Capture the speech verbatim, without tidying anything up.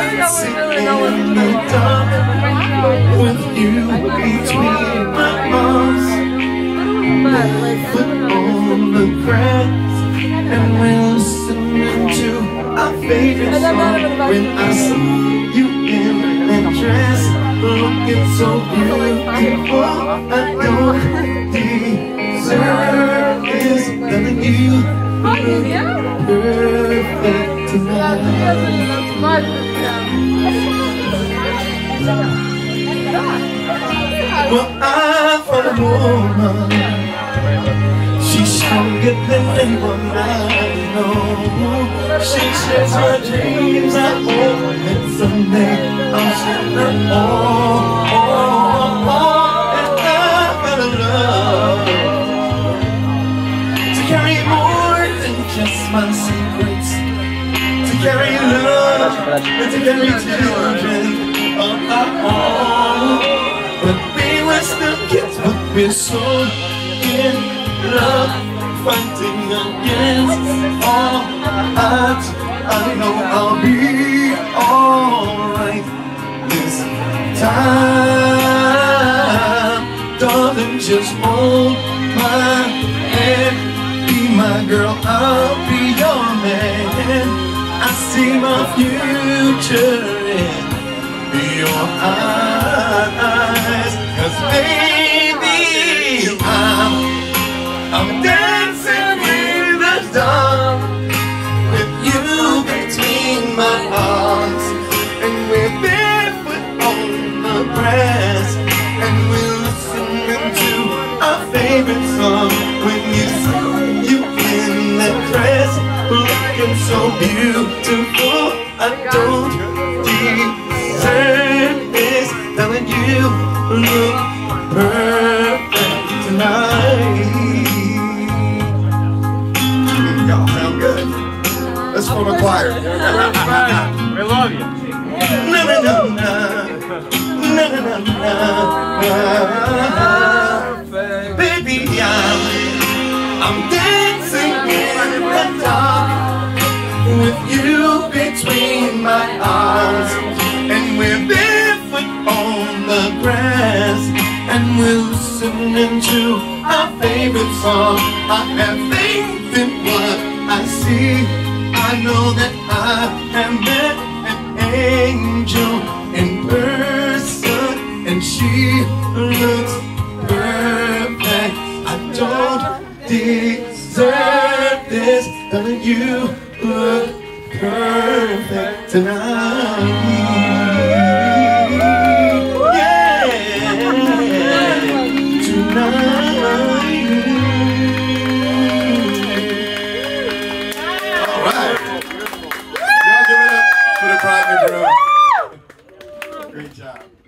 dancing in the dark with you between my arms, barefoot on the grass, and we're listening to our favorite song. When I see you in that dress, looking so beautiful, I don't deserve this. Telling you perfect tonight. Well, I found a woman, she's stronger than anyone I know. She shares her dreams, I hope that someday I'll share them all, all, all. And I found a love to carry more than just my secrets, to carry love and to carry children of our own. But we were still kids, but we're so in love, fighting against all odds. I know I'll be alright this time. Darling, just hold my hand, be my girl, I'll be your man. I see my future in your eyes, 'cause baby, I'm I'm dancing in the dark with you between my arms, and we're barefoot on the grass, and we're listening to our favorite song. When you see you in that dress, looking so beautiful, I don't deserve this. Telling you look perfect tonight. Y'all sound good. Let's form a choir. We love you. Na na na na na na na na. Baby, I'm I'm dancing in the dark with you between my arms, and we're barefoot on the grass, and we're listening to our favorite song. I have faith in what I see. I know that I have met an angel in person, and she looks perfect. I don't deserve this, but you look perfect tonight. Yeah, tonight. All right. Y'all give it up for the private room. Great job.